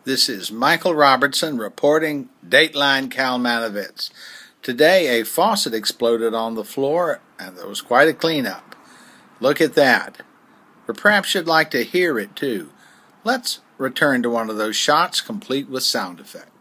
This is Michael Robertson reporting Dateline Kalmanovitz. Today a faucet exploded on the floor and there was quite a cleanup. Look at that. Or perhaps you'd like to hear it too. Let's return to one of those shots complete with sound effects.